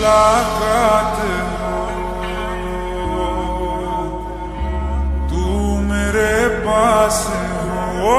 मुलाकात हो, तू मेरे पास हो।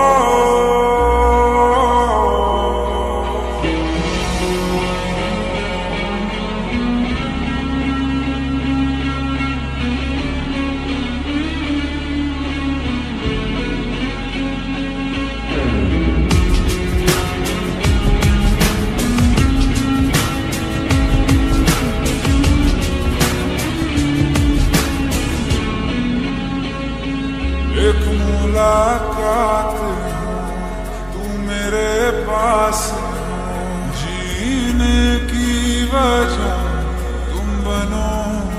एक मुलाकात हो, तू मेरे पास हो, जीने की वजह तुम बनो,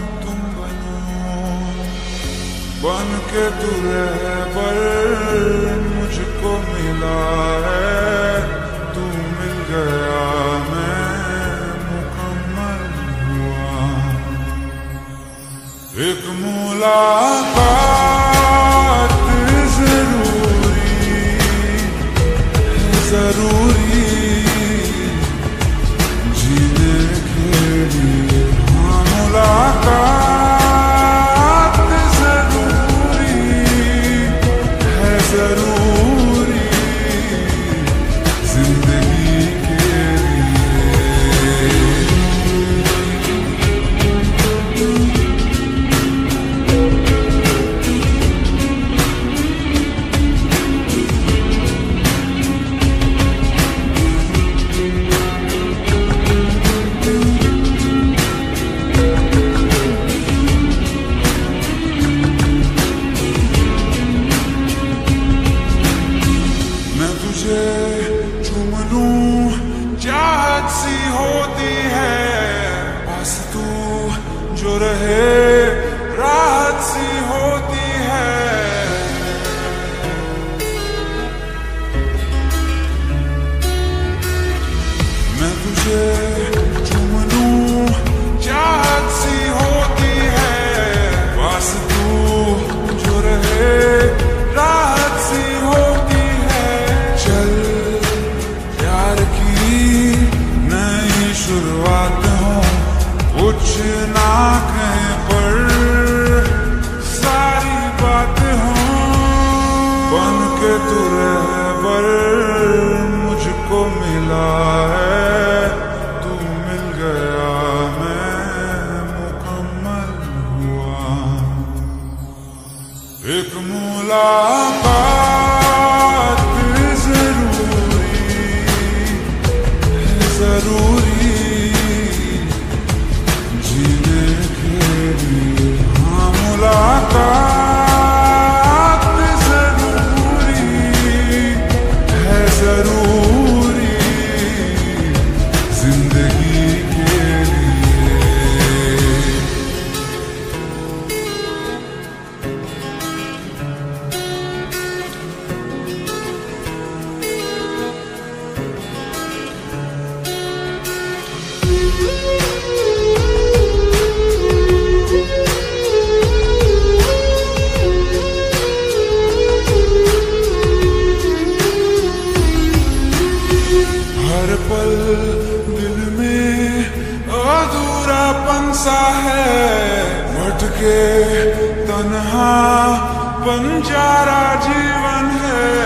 बन के तू रहबर मुझको मिला है, तू मिल गया मैं मुकम्मल हुआ। एक मुलाकात जरूरी जीने के लिए, हाँ मुलाकात जरूरी है, जरूरी जिंदगी के चूम लूं, चाहत सी होती है, बस तू जो रहे राहत सी होती है। मैं तुझे चूम लूं, चाहत सी होती है, बस तू जो रहे राहत सी होती है। चल प्यार की नई शुरुआत हो, कुछ ना कहें पर सारी बात हो, बन के तू रहबर मुझको मिला है, तू मिल गया मैं मुकम्मल हुआ। एक मुलाकात जरूरी जीने के लिए, हाँ मुलाकात जरूरी है, जरूरी जिंदगी के लिए। हर पल दिल में अधूरापन सा है, भटके तन्हा बंजारा जीवन है।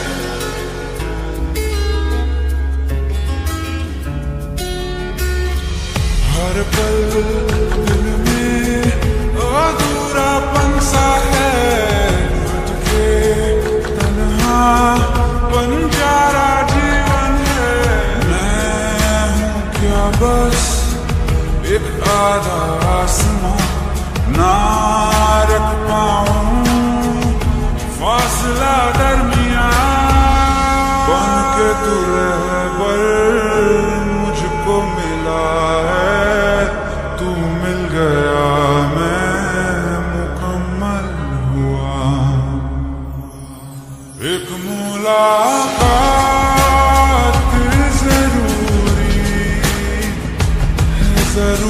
हर पल दिल में अधूरापन सा है, भटके तन्हा बंजारा बस एक आधा आसमां ना रख पाऊं फासला दरमियां, बन के तू रहबर मुझको मिला है, तू मिल गया मैं मुकम्मल हुआ। एक मुलाकात जरूरी है, जरूरी